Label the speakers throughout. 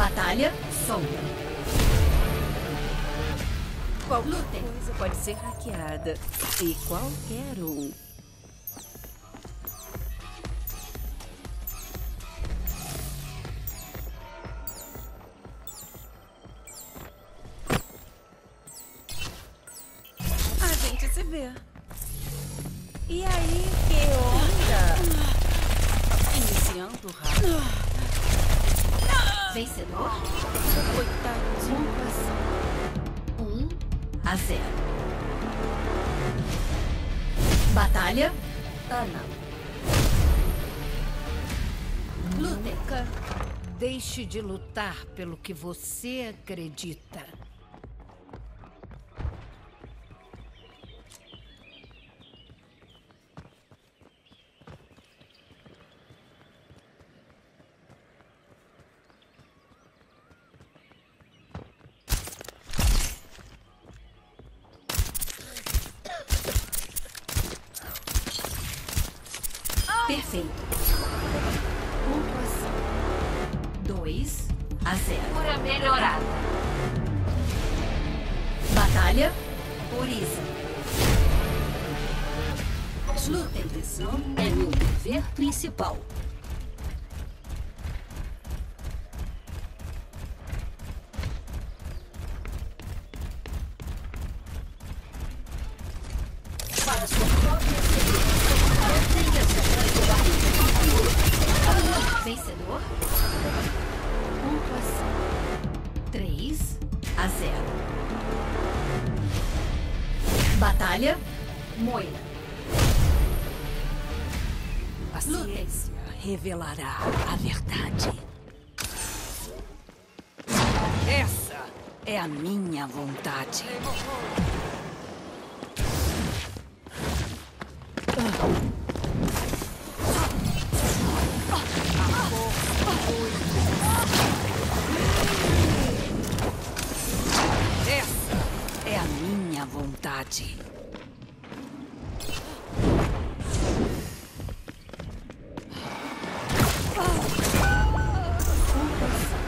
Speaker 1: Batalha sombra.
Speaker 2: Qualquer coisa pode ser hackeada. E qualquer um. A gente se vê. E aí, que onda? Iniciando rápido.
Speaker 1: Vencedor.
Speaker 2: Coitadinho.
Speaker 1: 1-0. Batalha Ana. Lutem.
Speaker 3: Nunca deixe de lutar pelo que você acredita.
Speaker 1: Perfeito. Pontuação 2-0.
Speaker 4: Cura melhorada.
Speaker 1: Batalha Oriza. Lutem.
Speaker 4: Proteção é meu dever principal. Para sua própria segurança, mantenha-se atrás do barril.
Speaker 1: Vencedor. Pontuação 3-0. Batalha Moira.
Speaker 2: A ciência revelará a verdade. Essa é a minha vontade. Essa é a minha vontade.
Speaker 1: Pontuação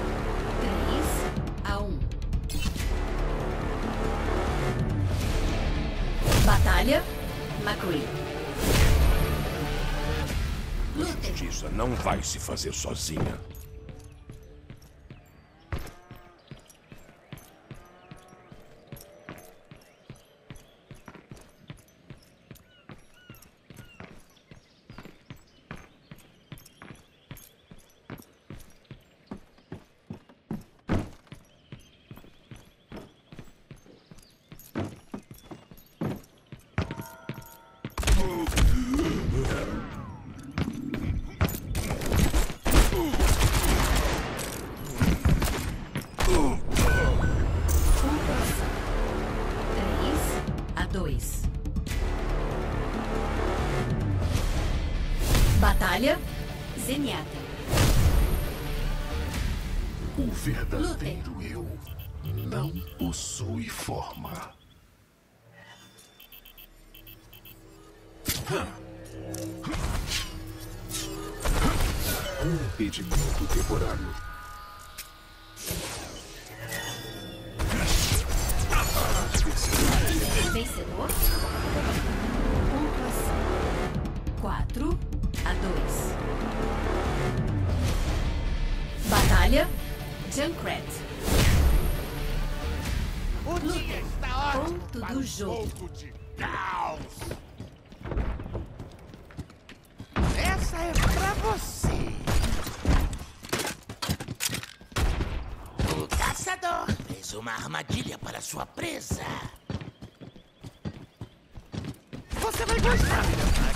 Speaker 1: 3-1. Batalha McCree.
Speaker 5: Justiça não vai se fazer sozinha.
Speaker 1: Pontuação 3-2. Batalha Zenyatta.
Speaker 6: O verdadeiro eu não possui forma. Um impedimento temporário.
Speaker 1: Vencedor. Pontuação 4-2. Batalha Junkrat. Lutem. Ponto do jogo.
Speaker 7: Essa é pra você. O caçador fez uma armadilha para sua presa. Você vai gostar.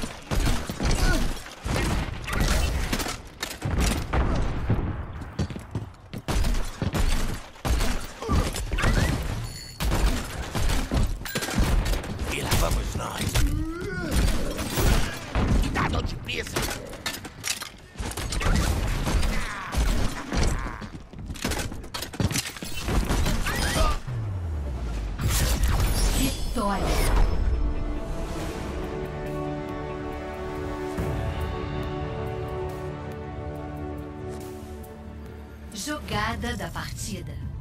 Speaker 7: E lá vamos nós. Cuidado de pisa.
Speaker 1: Vitória. jogada da partida.